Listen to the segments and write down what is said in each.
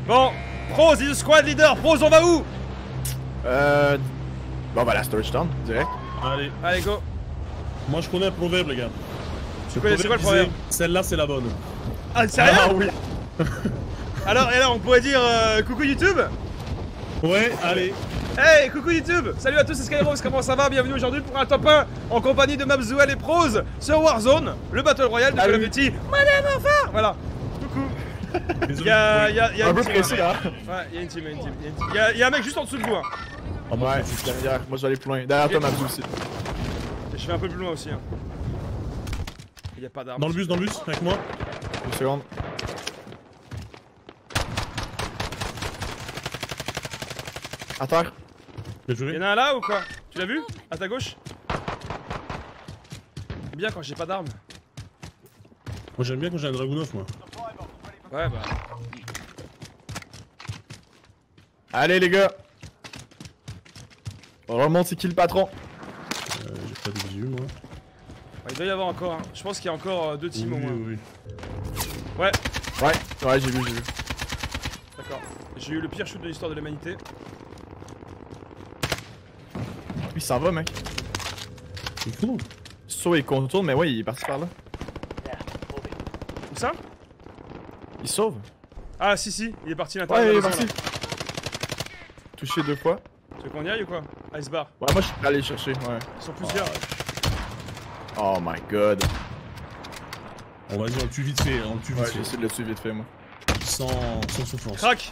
Bon, Pros, il squad leader. Pros, on va où? Bon, on va à la storage town, direct. Allez. Allez, go. Moi je connais un proverbe, les gars. Tu connais, c'est quoi le proverbe? Celle-là, c'est la bonne. Ah, sérieux? Ah oui. Alors, on pourrait dire coucou YouTube? Ouais, allez. Hey, coucou YouTube! Salut à tous, c'est Skyrose, comment ça va? Bienvenue aujourd'hui pour un top 1 en compagnie de Mabzouel et Pros sur Warzone, le Battle Royale de Call of Duty. Madame Enfant! Voilà, coucou. Y'a un peu pressé, hein? Ouais, y'a une team, y'a un mec juste en dessous de vous, hein. Oh, Ouais, c'est derrière, moi je vais aller plus loin. Derrière toi, Mabzou aussi. Je vais un peu plus loin aussi, hein. Y'a pas d'armes. Dans le bus, avec moi. Une seconde. À terre. Bien joué. Y'en a un là ou quoi? Tu l'as vu? À ta gauche? Bien quand j'ai pas d'armes. Moi j'aime bien quand j'ai un Dragunov, moi. Ouais, bah. Allez, les gars. On remonte, c'est qui le patron? J'ai pas de visu, moi. Ouais, il doit y avoir encore, hein. Je pense qu'il y a encore deux teams au moins. Oui. Ouais, Ouais, j'ai vu. d'accord. J'ai eu le pire shoot de l'histoire de l'humanité. Il s'en va, mec. C'est fou. So, il contourne, mais ouais, il est parti par là. Où ça? Il sauve. Ah, si, il est parti à l'intérieur. Ouais, il est de la maison, parti. Touché 2 fois. là. Tu veux qu'on y aille ou quoi? Ice bar. Ouais, moi je suis allé chercher, ouais. Ils sont plusieurs. Oh my god. On va dire, on le tue vite fait, Ouais, j'ai essayé de le tuer vite fait, moi. Sans souffrance. Crac!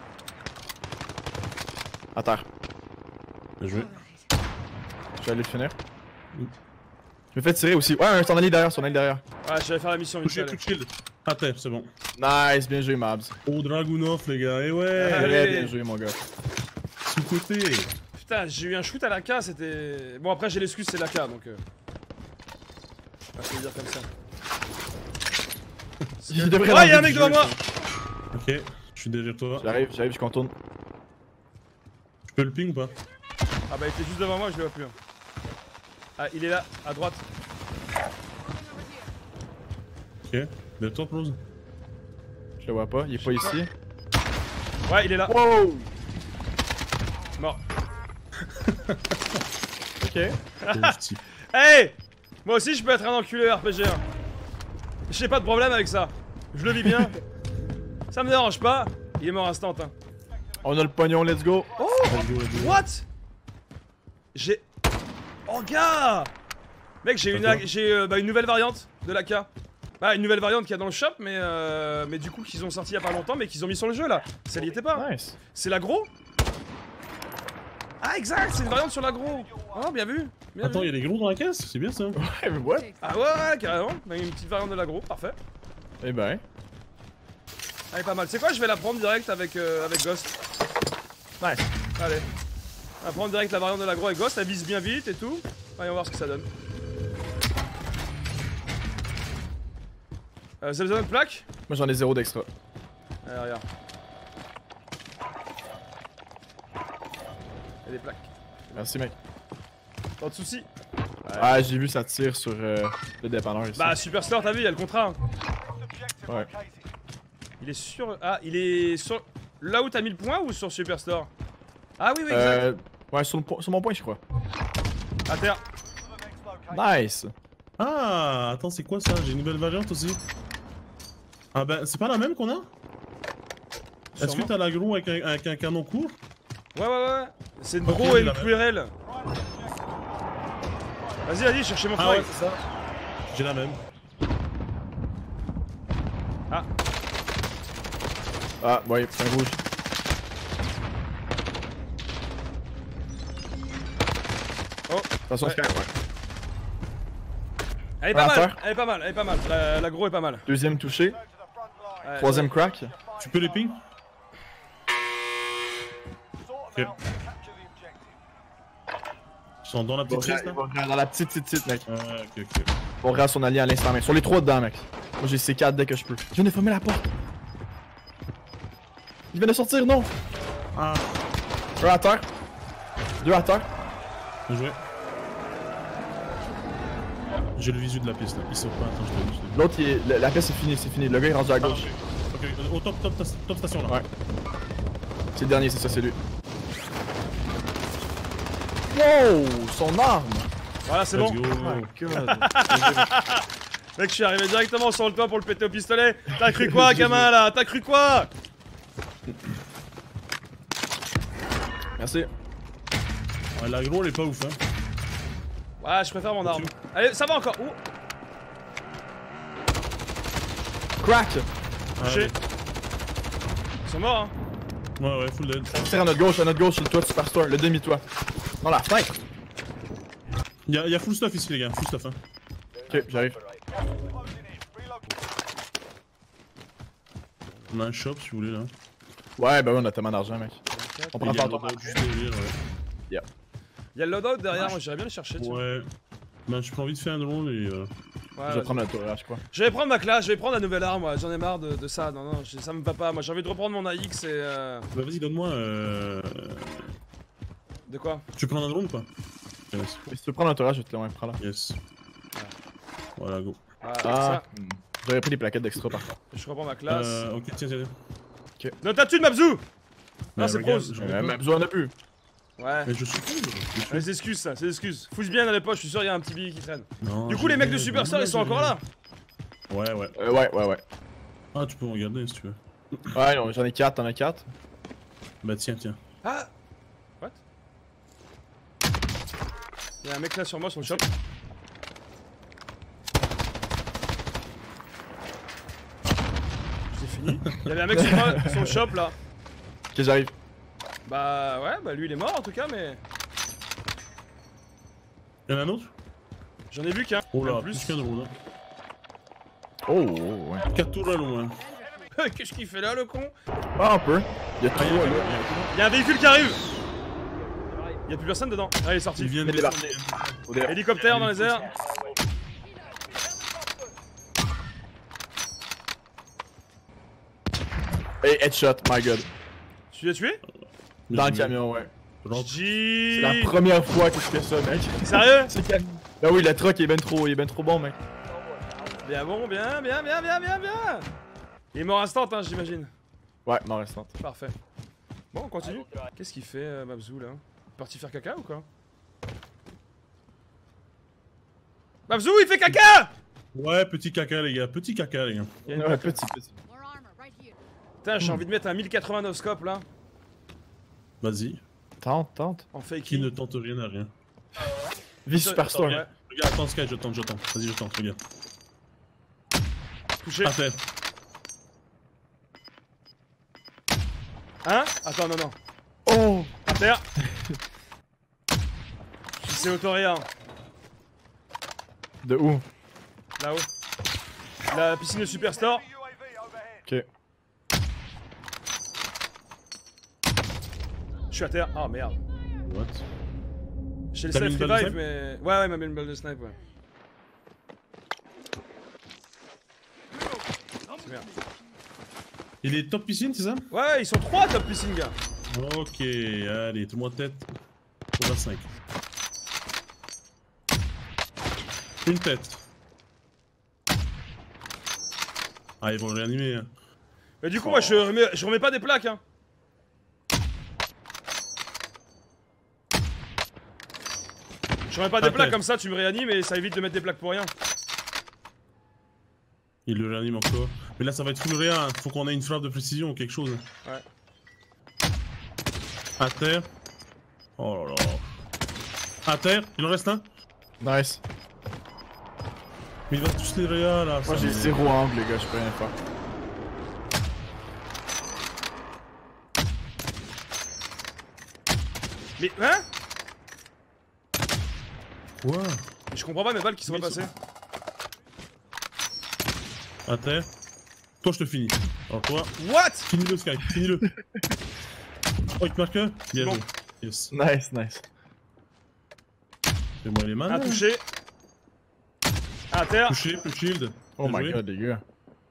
À terre. Bien joué. Je vais aller le finir. Je me fais tirer aussi. Ouais, son allié derrière, Ouais, j'allais faire la mission vite Touché, fait, tout shield. Ah, t'es, c'est bon. Nice, bien joué, Mabs. Oh, Dragunov, les gars, et ouais. Ah, Très allez. bien joué, mon gars. Sous-côté. Putain, j'ai eu un shoot à l'AK, c'était... Bon, après j'ai l'excuse, c'est l'AK, donc... je vais le dire comme ça. Il devrait Ouais, y'a un l'enlever mec du devant jeu, moi! Ok, je suis derrière toi. J'arrive, je contourne. Tu peux le ping ou pas? Ah bah il était juste devant moi, je le vois plus. Hein. Ah, il est là, à droite. Ok, derrière toi, Pros. Je le vois pas, il est pas ici. Ouais, il est là. Wow! Mort. Ok. Pauvre type. Hey! Moi aussi je peux être un enculé RPG. Hein. J'ai pas de problème avec ça. Je le vis bien. Ça me dérange pas. Il est mort instant. Hein. On a le pognon, let's go! Oh! What? J'ai... Oh gars! Mec, j'ai une nouvelle variante de l'AK. Bah, une nouvelle variante qu'il y a dans le shop, mais du coup qu'ils ont sorti il y a pas longtemps, mais qu'ils ont mis sur le jeu là. Ça n'y était pas. Nice. C'est l'agro? Ah exact, c'est une variante sur l'agro. Oh, bien vu. Bien Attends, vu. il y a des gros dans la caisse? C'est bien ça. Ouais, mais what? Ah ouais, carrément. Bah, une petite variante de l'agro, parfait. Eh ben. Elle est pas mal. C'est quoi, je vais la prendre direct avec Ghost. Nice. Allez. On va prendre direct la variante de l'agro avec Ghost, elle vise bien vite et tout. Allez, on va voir ce que ça donne. Vous avez besoin de plaque? Moi j'en ai 0 d'extra. Allez, regarde. Il y a des plaques. Merci, mec. Pas de soucis. Ah, j'ai vu ça tire sur le dépanneur ici. Bah, Superstore, t'as vu, il y a le contrat. Hein. Ouais. Il est sur. Ah, il est sur. Là où t'as mis le point ou sur Superstore? Ah oui, oui, exact. Ouais, sur mon point, je crois. À terre. Nice. Ah, attends, c'est quoi ça? J'ai une nouvelle variante aussi. Ah ben, c'est pas la même qu'on a? Est-ce que Sûrement. t'as l'agro avec un canon court? Ouais. C'est une Ok, Bro et la une même. Cruerelle. Vas-y, cherchez mon Ah flingue. ouais, c'est ça. J'ai la même. Ah, Ah, ouais, c'est un rouge. oh. Attention, Ouais. Sky. Ouais. Elle est Ouais, à pas mal, terre. elle est pas mal. L'agro est pas mal. Deuxième touché. Ouais, Troisième crack. Tu peux les ping? Ok. Ils sont dans la petite pièce là? Dans la petite, mec. Ok. On regarde son allié à l'instant, mec. Sur les 3 dedans, mec. Moi j'ai C4 dès que je peux. Je viens de fermer la porte. Il vient de sortir, non? Ah, Un à terre. 2 à terre. bien joué. J'ai le visu de la piste là. Il sort pas, attends, je l'ai vu. L'autre, la pièce est finie, c'est fini. Le gars est rendu à gauche. Ok, au top station là. Ouais. C'est le dernier, c'est ça, c'est lui. Wow! Son arme! Voilà, c'est Let's bon. go. Oh my god! Mec, je suis arrivé directement sur le toit pour le péter au pistolet. T'as cru quoi, gamin là? T'as cru quoi? Merci. Ouais, l'agro elle est pas ouf hein. Ouais, je préfère mon arme. Allez, ça va encore. Ouh, Crack! touché. Ils sont morts, hein. Ouais, full dead. Tire à notre gauche, sur le toit de Superstore, le demi-toit. Dans la fenêtre! Y'a full stuff ici les gars, full stuff hein. Ok, j'arrive. On a un shop si vous voulez là. Ouais, bah ouais, on a tellement d'argent, mec. On prend Il y a pas le ton loadout juste derrière, ouais. Y'a le loadout derrière, moi j'irais bien le chercher. Tu vois. Ouais. Ben j'ai pas envie de faire un drone et Ouais, Je vais vas-y. prendre un tourage, quoi. Je vais prendre ma classe, je vais prendre la nouvelle arme, moi. J'en ai marre de ça. Non, non, ça me va pas. Moi j'ai envie de reprendre mon AX et. Bah vas-y donne-moi De quoi? Tu veux prendre un drone ou pas? Yes. Si tu veux prendre un tourage, je vais te le prends là. Yes. Voilà go. Voilà, Ah, ça. j'aurais pris des plaquettes d'extra par contre. Je reprends ma classe. Ok tiens. Non, t'as tué de Mabzou! Non, c'est regarde, prose. j'en ai pas. Même besoin de plus. Ouais. Mais je suis Les excuses, ça, c'est des excuses. Fouille bien dans les poches, je suis sûr, il y a un petit billet qui traîne. Non, Du coup, les mecs de Superstar, ils sont encore là. Ouais. Ouais. Ah tu peux regarder si tu veux. Ouais, non, j'en ai 4, t'en as 4. Bah tiens. Ah! What? Il y a un mec là sur moi, sur le shop. C'est fini. Il y avait un mec sur moi, sur le shop là. Ok, j'arrive. Bah ouais, bah lui il est mort en tout cas, mais. Y'en a un autre? J'en ai vu qu'un. Oh là, En plus plus. qu'un drone hein. Oh, ouais. 4 tours à loin. Qu'est-ce qu'il fait là, le con? Ah, un peu. Il y a Ah, 3 là. Il y a un véhicule qui arrive. Il y a plus personne dedans. Ah, il est sorti. Il vient de Il est là. descendre. Hélicoptère dans les airs. Hey, headshot, my god. Tu l'as tué? Dans le camion, ouais. C'est la GG. première fois que je fais ça, mec. Sérieux? C'est calme. Bah oui, le truck est ben trop bon, mec. Bien bon, bien. Il est mort instant, hein, j'imagine. Ouais, mort restante. Parfait. Bon, on continue. Qu'est-ce qu'il fait, Mabzou, là? Parti faire caca ou quoi? Mabzou, il fait caca! Ouais, petit caca les gars. Il y a une Ouais, plaque. petit. More armor right here. Putain, j'ai envie de mettre un 1080 scope là. Vas-y. Tente. En fake. Qui ne tente rien à rien. Vie Superstore. Ouais. Regarde, attends Sky, je tente. Vas-y, je tente, regarde. Touché. À terre. Hein? Attends, non. Oh! À terre. C'est autoréa. De où? Là-haut. La piscine de Superstore. Ok. Je suis à terre. Ah merde. What? J'ai le T'as mis self une balle de revive, mais. Ouais, il m'a mis une balle de snipe, ouais. C'est merde. Il est top piscine, c'est ça? Ouais, ils sont 3 top piscine, gars. Ok, allez, tout le monde tête. On va 5. Une tête. Ah, ils vont le réanimer. Hein. Mais du coup, moi, je remets pas des plaques, hein. Je remets pas des Attends. plaques comme ça, tu me réanimes et ça évite de mettre des plaques pour rien. Il le réanime encore. Mais là, ça va être full réa. Hein. Faut qu'on ait une frappe de précision ou quelque chose. Ouais. À terre. Oh là là. À terre. Il en reste un. Nice. Mais il va tous les réa là. Moi ça j'ai me- 0 angle, les gars, je peux rien faire. Mais, hein? Quoi? Je comprends pas mes balles qui sont Mais pas passées. À terre. Toi, je te finis. Alors toi, What? finis-le Sky, finis-le. Oh, il te marque un? Bien Bon. joué. Yes. Nice. Fais-moi les mains. Un touché. À terre. Touché, plus shield. Oh Bien my joué. god, les gars.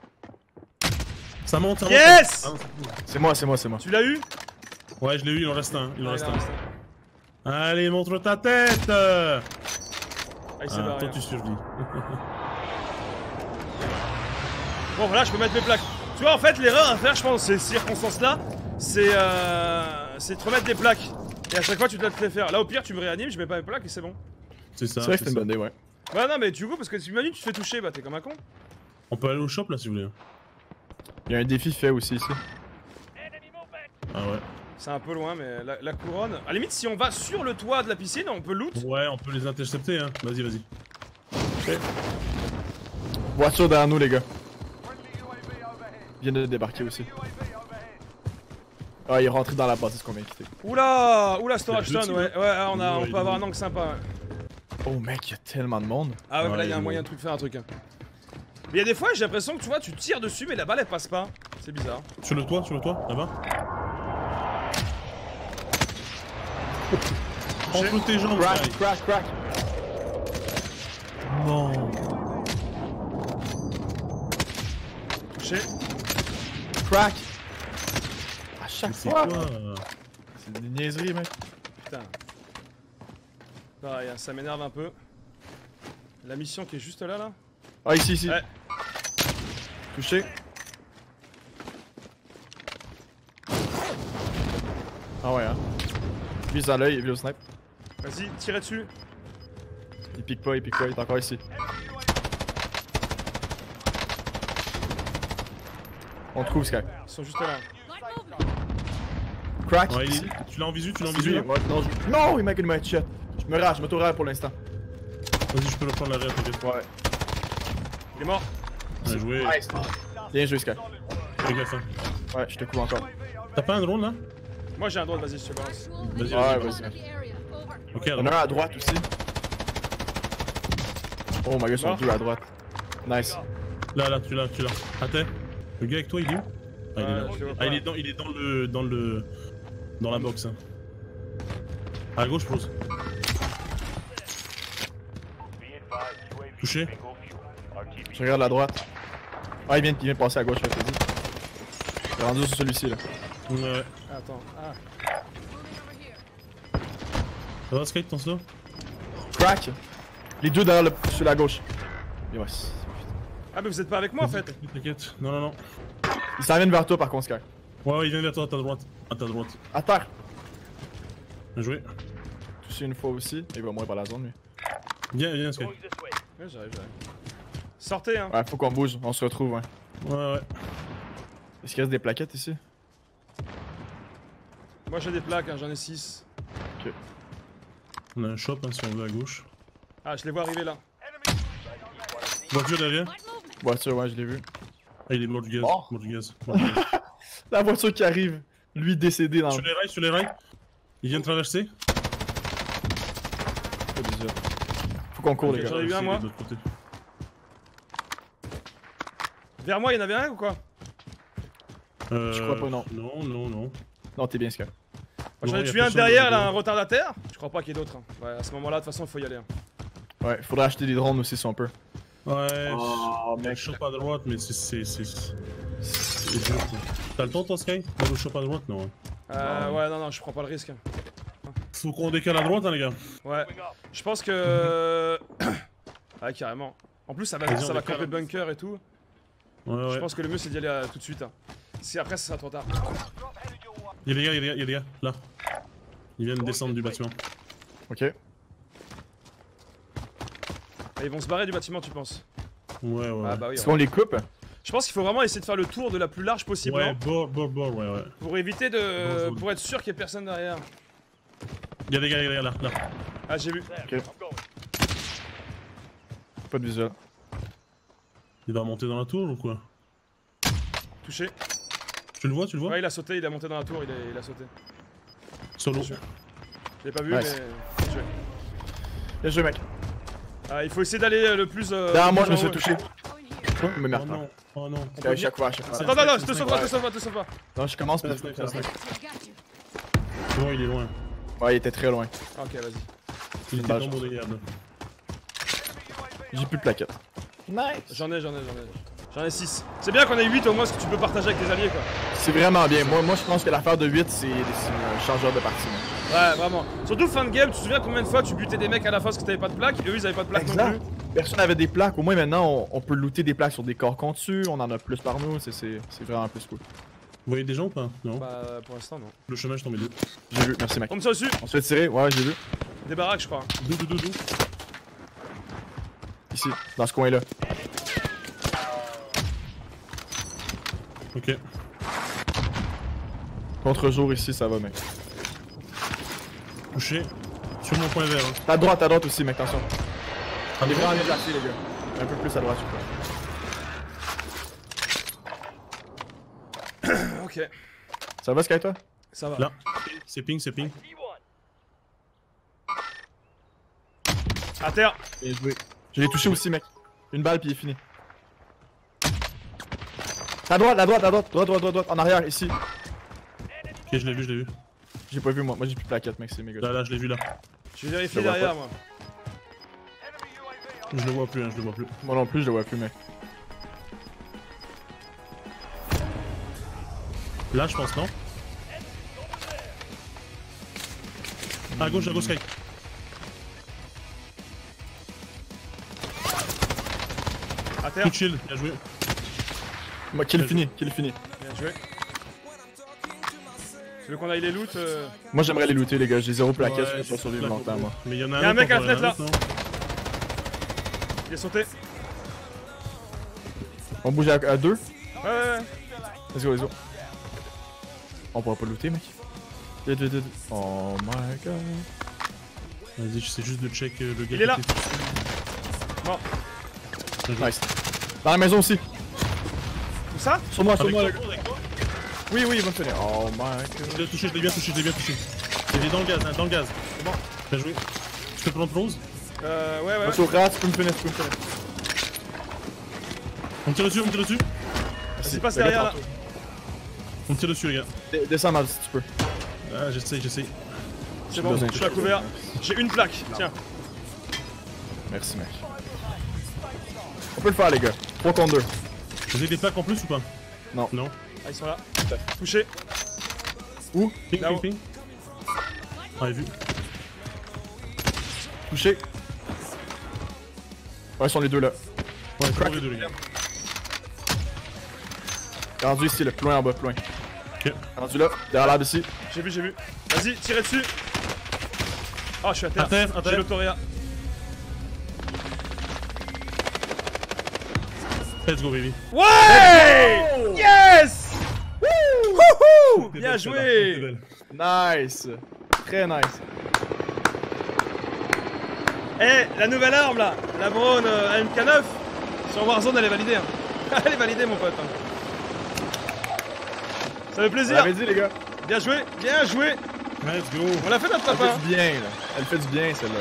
Ça monte, ça monte. Yes! Ah non, c'est bon. C'est moi. Tu l'as eu? Ouais, je l'ai eu, il en reste un. Il en Ah, reste il en un. reste un. Allez, montre ta tête! Ah, il s'est Ah, barré. toi, tu survis. Bon, voilà, je peux mettre mes plaques. Tu vois, en fait, l'erreur à faire, je pense, dans ces circonstances-là, c'est de remettre des plaques. Et à chaque fois, tu dois te les faire. Là, au pire, tu me réanimes, je mets pas mes plaques et c'est bon. C'est ça. C'est vrai que c'était une bonne idée, ouais. Ouais, non, mais du coup, parce que si tu te fais toucher, bah t'es comme un con. On peut aller au shop là si vous voulez. Il y a un défi fait aussi ici. Ah ouais. C'est un peu loin, mais la couronne. À la limite, si on va sur le toit de la piscine, on peut loot. Ouais, on peut les intercepter, hein. Vas-y, vas-y. Voiture derrière nous, les gars. Ils viennent de débarquer aussi. Ah, il est rentré dans la bâtisse qu'on vient de quitter. Oula, storage Il y a stone, deux ouais. types, Ouais, on Ouais, peut avoir un angle sympa. Ouais. Oh mec, il y a tellement de monde. Ah ouais, mais là, il y a un Ouais, moyen de faire un truc. Hein. Mais il y a des fois, j'ai l'impression que tu vois, tu tires dessus, mais la balle elle passe pas. C'est bizarre. Sur le toit, là-bas. Entre tes jambes, Crack, Sky. crack, crack. Non. Touché. Crack. À chaque C'est fois. quoi C'est des niaiseries, mec. Putain. Pareil, hein, ça m'énerve un peu. La mission qui est juste là. Ah, ici, ici. Ouais. Touché. Ah ouais, hein. Vise à l'œil, vise au snipe. Vas-y, tirez dessus. Il pique pas, il est encore ici. On te couvre, Sky. Ils sont juste là. Crack. Ouais, ici. tu l'as en visu, C'est lui, ouais, non, non, il m'a une headshot. Je me rage, je m'auto-rage pour l'instant. Vas-y, je peux le prendre l'arrière, t'inquiète. Ouais. Il est mort. Bien joué. Nice. Bien joué, Sky. Fais gaffe, hein. Ouais, je te couvre encore. T'as pas un drone là? Moi j'ai un drone, vas-y, je te balance. Vas-y, Ouais, vas-y. vas-y. Ok, Il y en alors. a un à droite aussi. Oh my god, ils sont Mort. deux à droite. Nice. Là, tu l'as. Attends. Le gars avec toi, il est où? Ah, il est là. Je le vois Ah, pas. il est dans la box. Hein. À gauche, pose. Touché. Je regarde la droite. Ah, il vient de passer à gauche, je te dis. Il est rendu sur celui-ci là. Ouais. Attends. Ah. Ça va, Sky, ton slow? Crack. Les deux derrière sur la gauche. Et ouais. Ah, mais vous êtes pas avec moi en fait. T'inquiète. Non. Il s'en vient vers toi par contre, Sky. Ouais, il vient vers toi, à ta droite. À terre. Bien joué. Touché une fois aussi. Il va mourir par la zone lui. Viens, Sky. Ouais, j'arrive. Sortez, hein. Ouais, faut qu'on bouge, on se retrouve, ouais. Ouais. Est-ce qu'il reste des plaquettes ici? Moi j'ai des plaques, hein, j'en ai 6. On a un shop, hein, si on veut, à gauche. Ah, je les vois arriver là. Voiture derrière. Voiture, ouais, je l'ai vu. Ah, il est mort du gaz. Mort. Mort du gaz. La voiture qui arrive. Lui décédé dans Sur les rails. Il vient de traverser. Faut qu'on court, Ok, les gars. j'en ai eu un, moi. De l'autre côté. Vers moi, il y en avait un ou quoi? Je crois pas, non. Non. Non, t'es bien, Sky. Moi, j'en Non, ai y a tué un personne derrière dans là, le un retardataire. Je crois pas qu'il y ait d'autres. Hein. Ouais, à ce moment-là, de toute façon, il faut y aller. Hein. Ouais, faudrait acheter des drones aussi si on peut. Ouais, Oh, il y a le mec. shop à droite, mais c'est dur, quoi. T'as le temps, toi, Sky? D'aller au shop à droite? Non. Ouais, non, je prends pas le risque. Hein. Faut qu'on décale à droite, hein, les gars. Ouais, je pense que. Ouais, carrément. En plus, ça va Vas-y, on camper décale. bunker et tout. Ouais. Je pense que le mieux c'est d'y aller tout de suite. Hein. Si après, ça sera trop tard. Y'a des gars, là. Ils viennent descendre du bâtiment. Ok. Et ils vont se barrer du bâtiment, tu penses? Ouais. Ah bah oui. Est-ce qu'on les coupe? Je pense qu'il faut vraiment essayer de faire le tour de la plus large possible. Ouais, hein, bord, ouais. pour éviter de. Pour être sûr qu'il y ait personne derrière. Y'a des gars, là. Ah, j'ai vu. Pas de visuel. Il va monter dans la tour ou quoi? Touché. Tu le vois? Ouais, il a sauté, il a monté dans la tour, il a sauté. Solo. Je l'ai pas vu, Nice. mais. Touché. Bien joué, mec. Ah, il faut essayer d'aller le plus. Derrière moi, je me en suis haut. touché. Quoi? Me Oh merde. non, oh non. À chaque fois, à chaque fois. Attends, non, te sauve pas. Non, je commence Fais la peut-être. snipe. C'est bon, il est loin. Ouais, il était très loin. Ah, ok, vas-y. Il était Dommage. dans mon délire, là. J'ai plus de plaquettes. Nice. J'en ai 6. C'est bien qu'on ait 8 au moins, parce que tu peux partager avec tes alliés, quoi. C'est vraiment bien. Moi, je pense que l'affaire de 8, c'est un changeur de partie. Ouais, vraiment. Surtout fin de game, tu te souviens combien de fois tu butais des mecs à la fois parce que t'avais pas de plaque, et eux ils avaient pas de plaque non plus. personne avait des plaques. Au moins maintenant, on peut looter des plaques sur des corps contus. On en a plus par nous. C'est vraiment plus cool. Vous voyez des gens ou pas? Non. Bah, pour l'instant, non. Le chemin, je tombé deux. J'ai vu, merci mec. On me tire dessus. On se fait tirer, ouais, j'ai vu. Des baraques, je crois. Deux. Ici, dans ce coin-là. Ok. Contre-jour ici, ça va, mec. Touché. Sur mon point vert. Hein. À droite aussi, mec, attention. Ah, On est mais vraiment déplacés, les gars. Un peu plus à droite, je crois. Ok. Ça va, Sky, toi? Ça va. Là. C'est ping, c'est ping. À terre. Bien joué. Je l'ai touché aussi, mec. Une balle, puis il est fini. À droite, droite, en arrière, ici. Ok, je l'ai vu. J'ai pas vu, moi j'ai plus de plaquettes, mec, c'est méga. Là, je l'ai vu là. Je vais vérifier Je le vois derrière, pas. moi. Je le vois plus, hein, je le vois plus. Moi non plus, je le vois plus, mec. Là, je pense, non? À gauche, Sky. À terre. Tout chill, bien joué. Moi, kill fini. Bien joué. Tu veux qu'on aille les loot Moi j'aimerais les looter, les gars, j'ai zéro plaquette, Ouais, je peux pas survivre là, longtemps, moi. Mais y'en a Y a un mec à la encore, fenêtre, y'en a là. un autre, Il est sauté. On bouge à deux. Ouais. Let's go. On pourra pas looter, mec. Vite. Oh my god. non? Vas-y, j'essaie juste de check le gars. Il est là. qui était- Mort. Bien joué. Nice. Dans la maison aussi. Où ça? Sur moi, Avec le toi, gars. avec toi. Oui, il va me finir. Oh my god. Je l'ai touché, je l'ai bien touché. Il est dans le gaz, hein, dans le gaz. C'est bon. Bien joué. Je peux prendre rose? Ouais. Moi, sur rat, tu peux me finir, On me tire dessus. Vas-y, passe derrière là. On me tire dessus, les gars. Descends mal si tu peux. Ah, j'essaie. C'est bon, je suis à couvert. J'ai une plaque, tiens. Merci, mec. On peut le faire, les gars. 3 contre 2. Vous avez des plaques en plus ou pas? Non. Non. Ah, ils sont là. Touché. Où? Là-haut. Ping. Ouais, vu. Touché. Ouais, ils sont les deux là. Ouais, Crack. les deux, les gars. Rendu ici, là. Plus loin en bas, plus loin. Ok. Rendu là, derrière l'arbre ici. J'ai vu. Vas-y, tirez dessus. Oh, je suis à terre. À terre. J'ai l'autoréa. Let's go, baby. Ouais! Yes! Wouhou! Bien C'était joué! belle. Nice. Très nice. Eh, la nouvelle arme là, la Braun MK9 sur Warzone, elle est validée. Hein. Elle est validée, mon pote. Hein. Ça fait On plaisir. l'avait dit, les gars. Bien joué. Let's go. On l'a fait notre Elle lapin. fait du bien, là. Elle fait du bien, celle-là.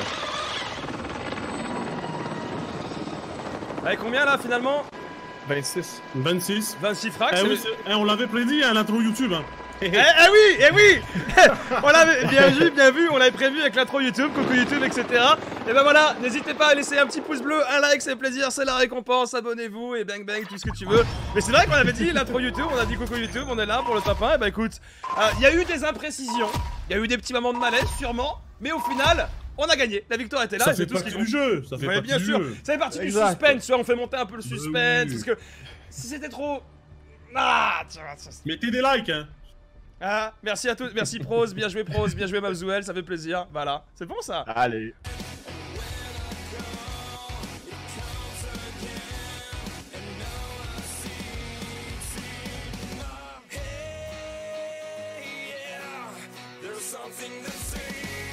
Avec combien là finalement? 26. 26. 26 frags. Eh oui, on l'avait prédit à l'intro YouTube. Hein. Eh oui On l'avait bien vu, on l'avait prévu avec l'intro YouTube, coucou YouTube, etc. Et ben voilà, n'hésitez pas à laisser un petit pouce bleu, un like, c'est plaisir, c'est la récompense, abonnez-vous et bang bang, tout ce que tu veux. Mais c'est vrai qu'on avait dit l'intro YouTube, on a dit coucou YouTube, on est là pour le top 1, et bah écoute, il y a eu des imprécisions, il y a eu des petits moments de malaise sûrement, mais au final, on a gagné, la victoire était là, Ça et c'est fait tout ce qui partie compte. du jeu. Ça fait Ouais, partie bien du sûr, jeu. ça fait partie Exact. du suspense, tu vois, on fait monter un peu le suspense, oui. parce que si c'était trop... Ah, tu vois, ça, Mettez des likes, hein. ah, merci à tous, merci Prose, bien joué Mabzouel, ça fait plaisir, voilà, c'est bon ça. Allez. There's something to say.